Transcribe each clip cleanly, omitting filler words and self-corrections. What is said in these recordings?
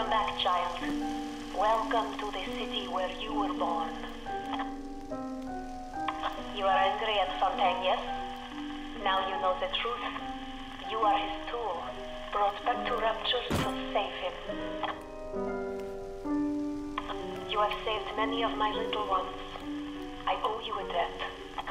Welcome back, child. Welcome to the city where you were born. You are angry at Fontaine, yes? Now you know the truth. You are his tool, brought back to Rapture to save him. You have saved many of my little ones. I owe you a debt.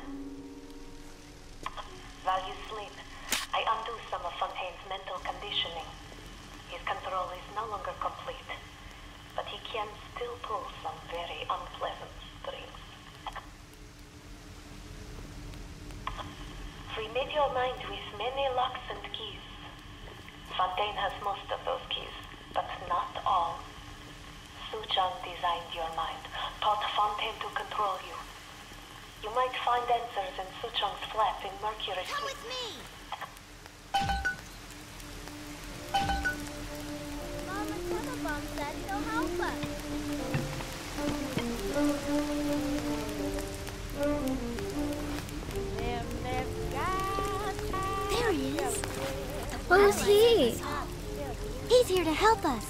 While you sleep, I undo some of Fontaine's mental conditioning. His control is no longer complete, but he can still pull some very unpleasant strings. Remit your mind with many locks and keys. Fontaine has most of those keys, but not all. Suchong designed your mind, taught Fontaine to control you. You might find answers in Suchong's flat in Mercury Street. Come with me! Mama Telepon said he'll help us. There he is. Who's he? He's here to help us.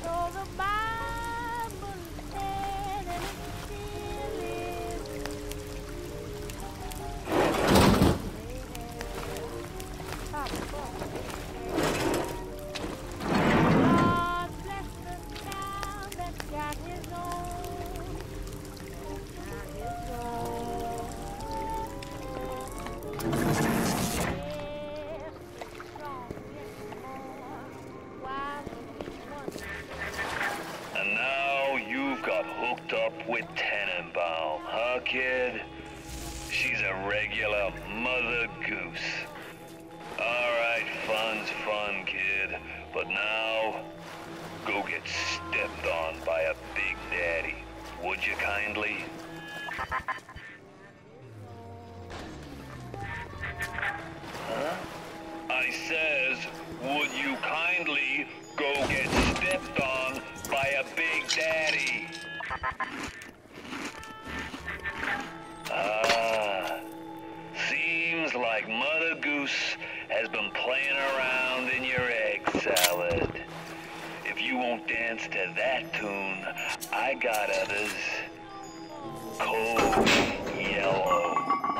And now you've got hooked up with Tenenbaum, huh, kid? She's a regular Mother Goose. Alright, fun's fun, kid. But now, go get stepped on by a big daddy. Would you kindly? Huh? I says, would you kindly go get stepped on by a big daddy? Ah, seems like Mother Goose has been playing around in your egg salad. If you won't dance to that tune, I got others. Cold Yellow.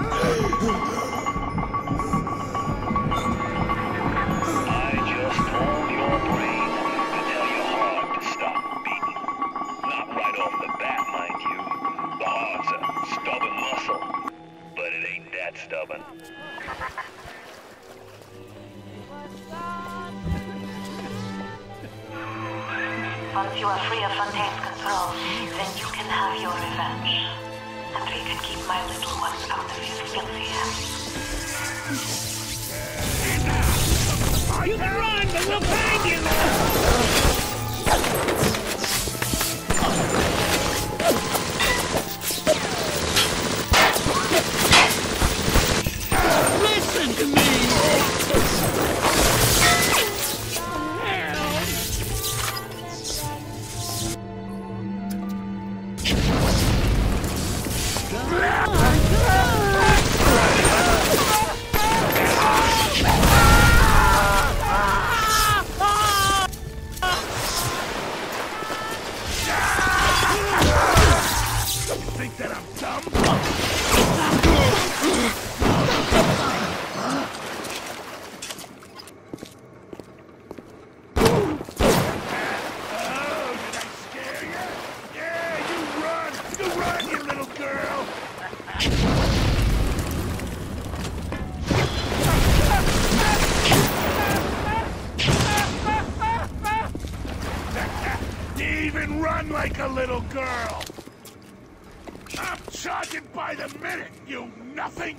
I just told your brain to tell your heart to stop beating. Not right off the bat, mind you. The heart's a stubborn muscle, but it ain't that stubborn. Once you are free of Fontaine's control, then you can have your revenge. And we can keep my little ones out of his filthy hands. You can run, but we'll find you! Listen to me! Think that I'm dumb? Oh, did I scare you? Yeah, you run! You run, you little girl! You even run like a little girl! I'm charging by the minute, you nothing!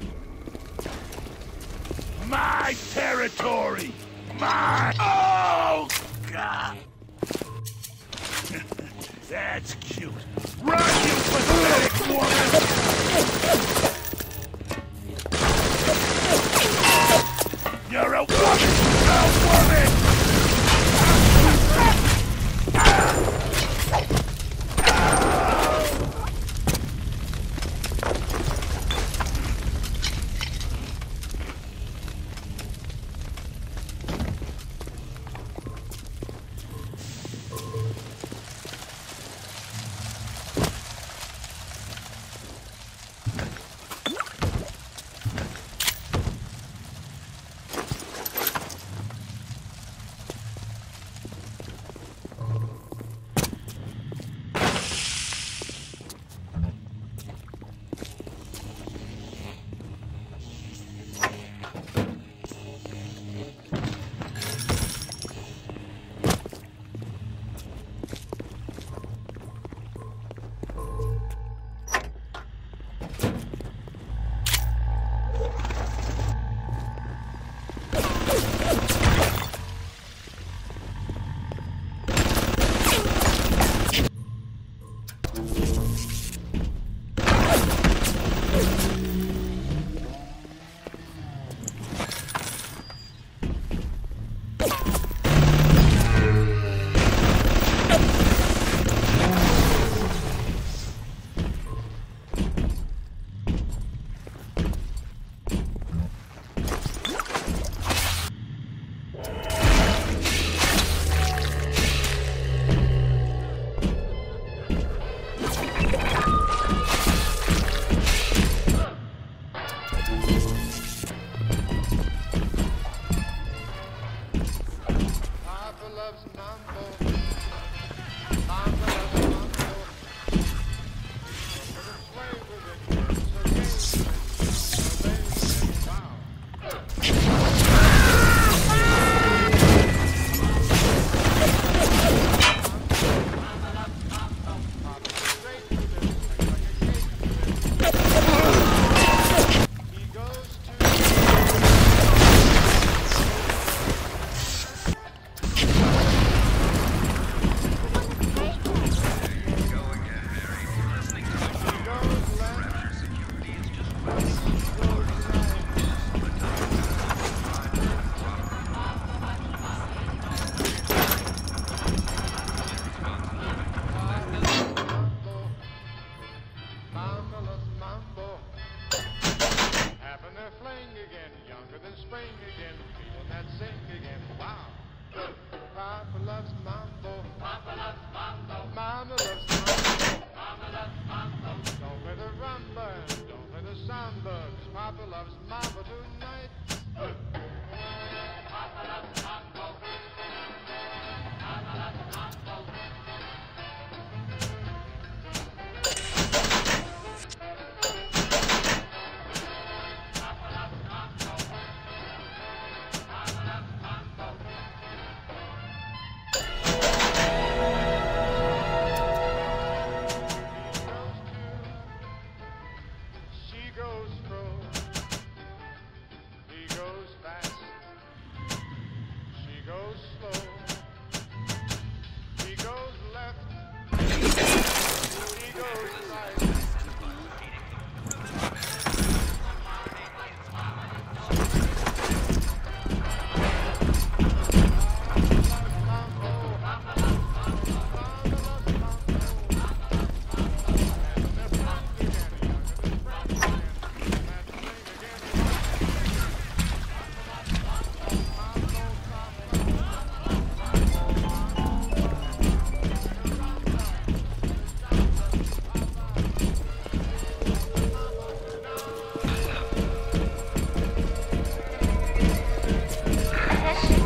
My territory! My... Oh, God! That's cute. Run, you pathetic woman! You're a woman! A woman!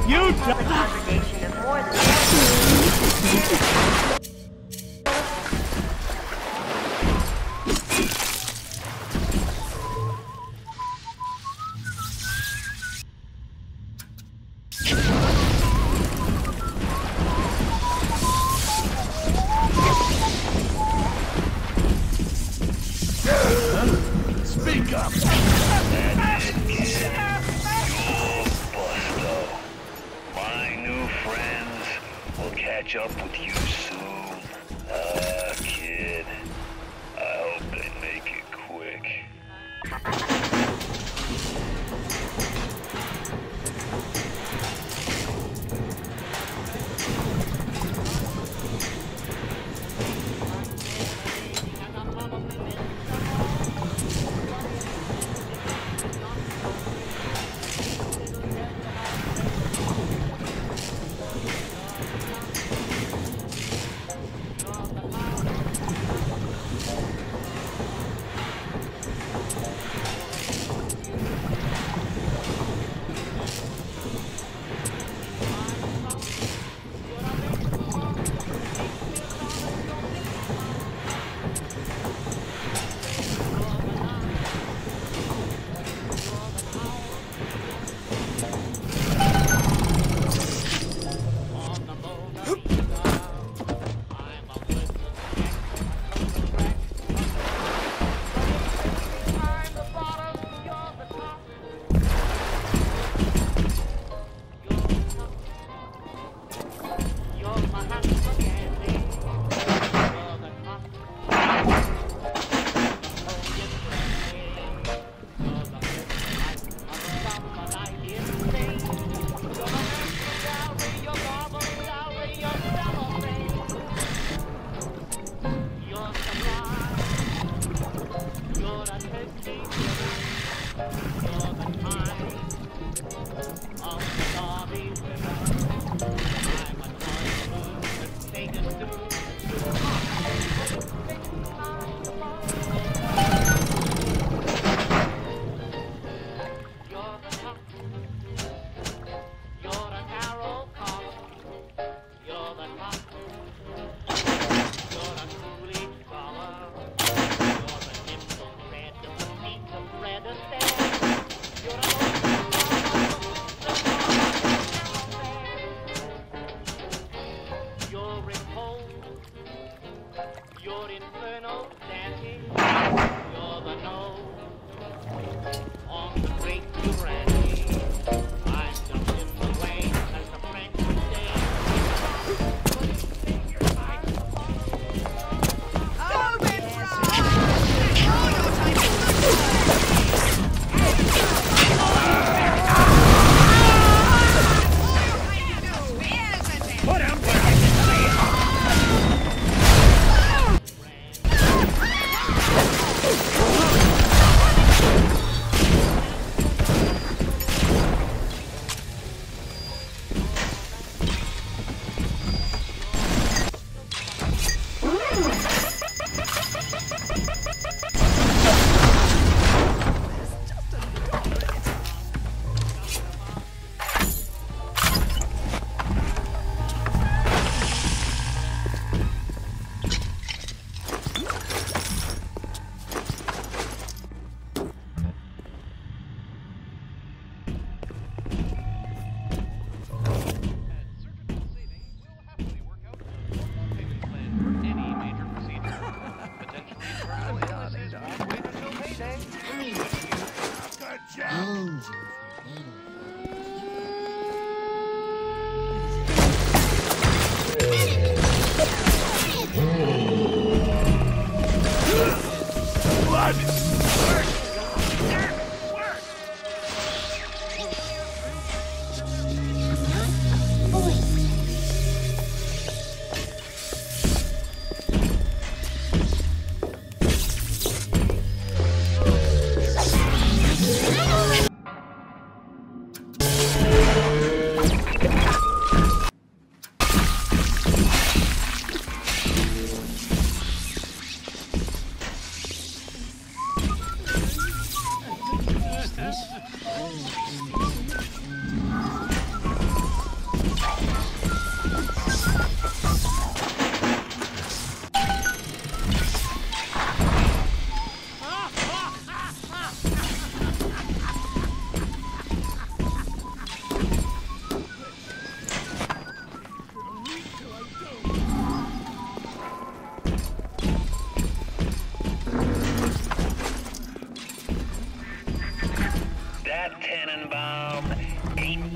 You The congregation of more than speak up. That's it, kid. You're Busto. My new friends will catch up with you soon. Kid. I hope they make it quick.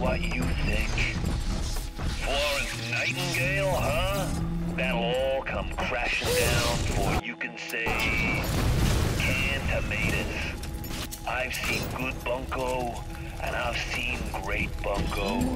what you think? Florence Nightingale, huh? That'll all come crashing down before you can say canned tomatoes. I've seen good bunco, and I've seen great bunco.